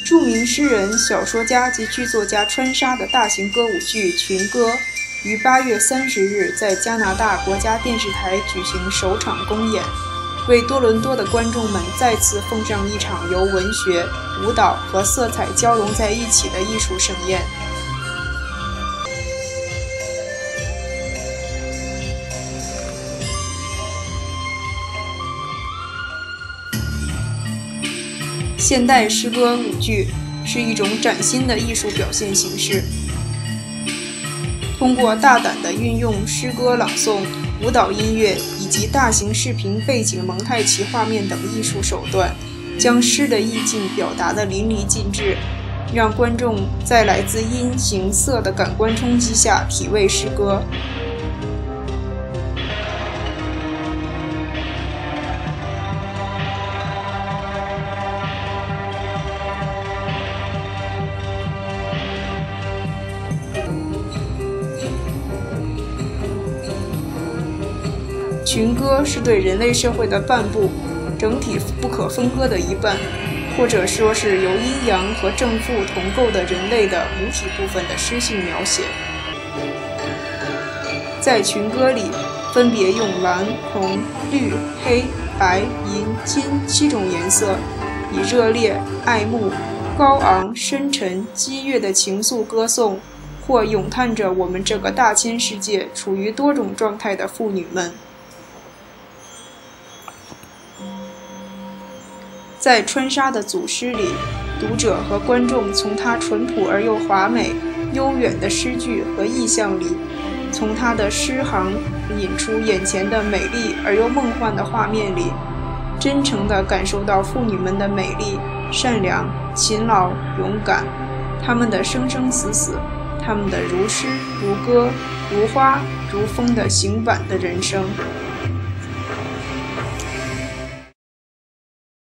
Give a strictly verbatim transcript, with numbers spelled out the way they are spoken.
著名诗人、小说家及剧作家川沙的大型歌舞剧《群歌》于八月三十日在加拿大国家电视台举行首场公演，为多伦多的观众们再次奉上一场由文学、舞蹈和色彩交融在一起的艺术盛宴。现代诗歌舞剧是一种崭新的艺术表现形式，通过大胆地运用诗歌朗诵、舞蹈音乐以及大型视频背景蒙太奇画面等艺术手段，将诗的意境表达得淋漓尽致，让观众在来自音、形、色的感官冲击下体味诗歌。群歌是对人类社会的半部，整体不可分割的一半，或者说是由阴阳和正负同构的人类的母体部分的诗性描写。在群歌里，分别用蓝、红、绿、黑、白、银、金七种颜色，以热烈、爱慕、高昂、深沉、激越的情愫歌颂，或咏叹着我们这个大千世界处于多种状态的妇女们。在川沙的组诗里，读者和观众从他淳朴而又华美、悠远的诗句和意象里，从他的诗行引出眼前的美丽而又梦幻的画面里，真诚地感受到妇女们的美丽、善良、勤劳、勇敢，她们的生生死死，她们的如诗如歌、如花如风的行板的人生。